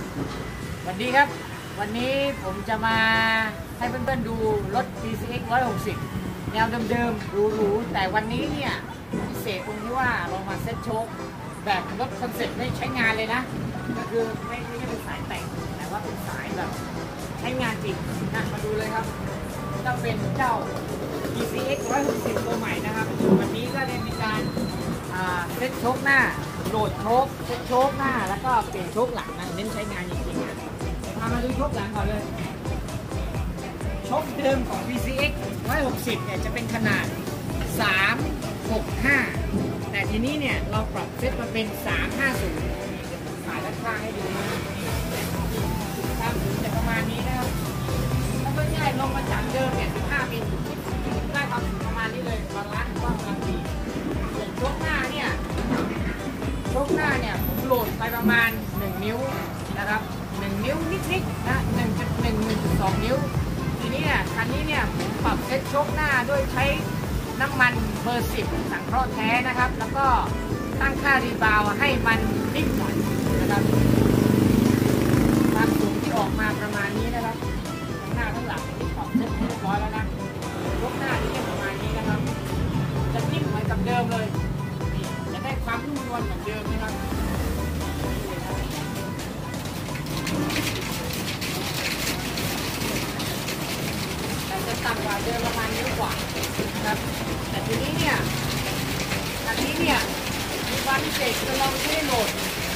สวัสดีครับวันนี้ผมจะมาให้เพื่อนๆดูรถ PCX 160 แนวเดิมๆหรูๆแต่วันนี้เนี่ยพิเศษตรงที่ว่าเรามาเซ็ตโชคแบบรถคอนเซ็ปต์ไม่ใช้งานเลยนะก็คือไม่ใช่เป็นสายแต่งแต่ว่าเป็นสายแบบใช้งานจริงนะมาดูเลยครับจะเป็นเจ้า PCX 160 ตัวใหม่นะครับวันนี้ก็ได้มีการเซ็ตโชคหน้าโหลดโชคเซ็ตโชคหน้าแล้วก็เปลี่ยนโชคหลังนะเน้นใช้งานจริงๆนะพามาดูโชคหลังก่อนเลยโชคเดิมของ PCX 160 เนี่ยจะเป็นขนาด 365 แต่ทีนี้เนี่ยเราปรับเซตมาเป็น 350 สายด้านข้างให้ดูนะ350จะประมาณนี้นะครับถ้าง่ายลงมาจากเดิมเนี่ย15 มิลได้ความสูงประมาณนี้เลยบาลานซ์กว้างกำลังดีส่วนโชคหน้าเนี่ยผมโหลดไปประมาณ1 นิ้วนะครับ1 นิ้วนิดๆนะ 1.1 1.2 นิ้วทีนี้เนี่ยคันนี้เนี่ยผมปรับเซ็ตโชคหน้าด้วยใช้น้ำมันเบอร์ 10 สังเคราะห์แท้นะครับแล้วก็ตั้งค่ารีบาวให้มันนิ่มหน่อยนะครับความสูงที่ออกมาประมาณนี้นะครับหน้าข้างหลังที่ปรับเซ็ตเรียบร้อยแล้วนะโชคหน้าที่ประมาณนี้นะครับจะนิ่มเหมือนกับเดิมเลยนี่จะได้ความนุ่มนวลเหมือนเดิมนะครับจะต่ำกว่าเดิมประมาณนิ้วกว่านะครับแต่ทีนี้เนี่ยอันนี้เนี่ยมีความพิเศษคือเราไม่ได้โหลด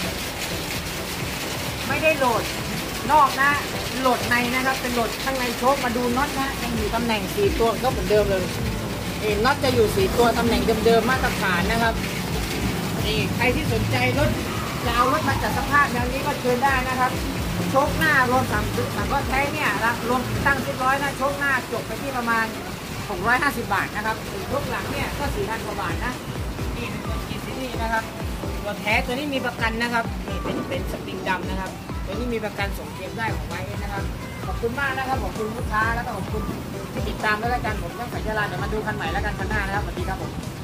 นอกนะโหลดในนะครับเป็นโหลดข้างในโชคมาดูน็อตนะยังอยู่ตำแหน่ง4 ตัวก็เหมือนเดิมเลยน็อตจะอยู่4 ตัวตำแหน่งเดิมๆมาตรฐานนะครับนี่ใครที่สนใจรถจะเอารถมาจัดสภาพแนวนี้ก็เชิญได้นะครับโชคหน้ารวม3ก็ใช้เนี่ยรวมตั้งเรียบร้อยนะโชคหน้าจบไปที่ประมาณ650 บาทนะครับโชคหลังเนี่ยก็ 4,000 กว่าบาทนะนี่เป็นตัวกีซีนี่นะครับตัวแท้ตัวนี้มีประกันนะครับนี่เป็นสปริงดำนะครับตัวนี้มีประกันส่งเคลมได้ของไว้นะครับขอบคุณมากนะครับขอบคุณลูกค้าแล้วก็ขอบคุณที่ติดตามด้วยแล้วกันผมต้องขายยาลาเดี๋ยวมาดูคันใหม่แล้วกันคันหน้านะครับสวัสดีครับผม